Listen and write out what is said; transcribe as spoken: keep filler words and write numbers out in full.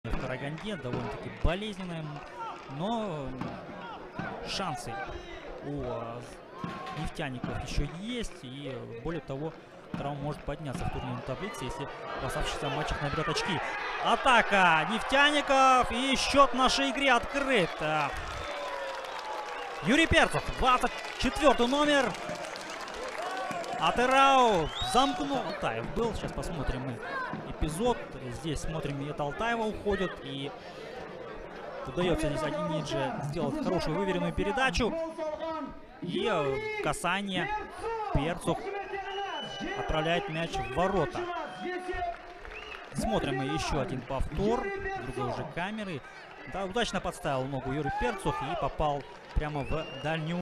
в Караганде, довольно-таки болезненная, но шансы у нефтяников еще есть, и более того, Травм может подняться в турнирной таблице, если в оставшихся матчах наберет очки. Атака нефтяников, и счет нашей игре открыт. Юрий Перцев, двадцать четвёртый номер. Атерау замкнул. Алтаев был. Сейчас посмотрим мы эпизод. Здесь смотрим, и это Алтаева уходит. И удается здесь Адинидже сделать хорошую выверенную передачу. И касание. Перцев отправляет мяч в ворота. Смотрим мы еще один повтор. Другой уже камеры. Да, удачно подставил ногу Юрий Перцев и попал прямо в дальнюю